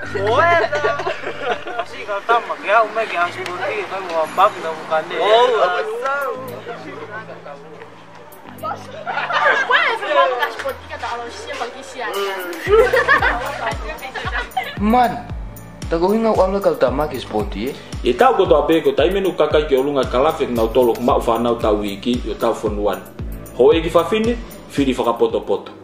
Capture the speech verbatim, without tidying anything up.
Poeta. Kasi kalau tamak ya, umek yang seperti itu mau bab na bukan deh. Oh, Man, tagohin nga wala kal tamak spoti. E tau ko to abe ko tai menu kaka ki olunga kalafek na tolok ma fa na ta wiki yo ta fon wan. Ho e ki fa fini, fini fa poto poto.